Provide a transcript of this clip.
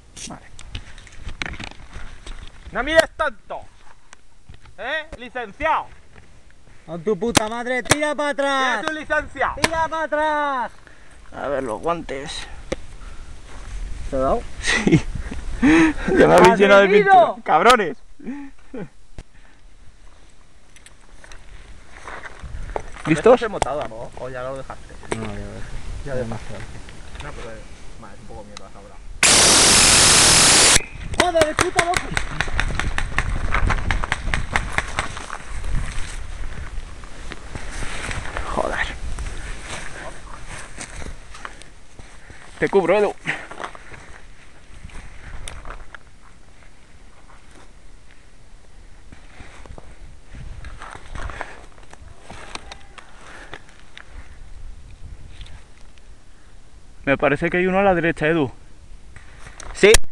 Vale. ¡No mires tanto! ¡Licenciado! ¡Con tu puta madre! ¡Tira para atrás! ¡Tienes tu licencia! ¡Tira para atrás! A ver los guantes. ¿Te ha dado? Sí. Ya me habéis llenado de ¡Atrevido! pintura. ¡Cabrones! ¿Listos? ¿Has montado algo? ¿O ya lo dejaste? No, ya ves. Ya dejaste. No, pero vale, es un poco mierda ahora. ¡Joder, de puta boca! Joder. Te cubro, Edu. Me parece que hay uno a la derecha, Edu. Sí.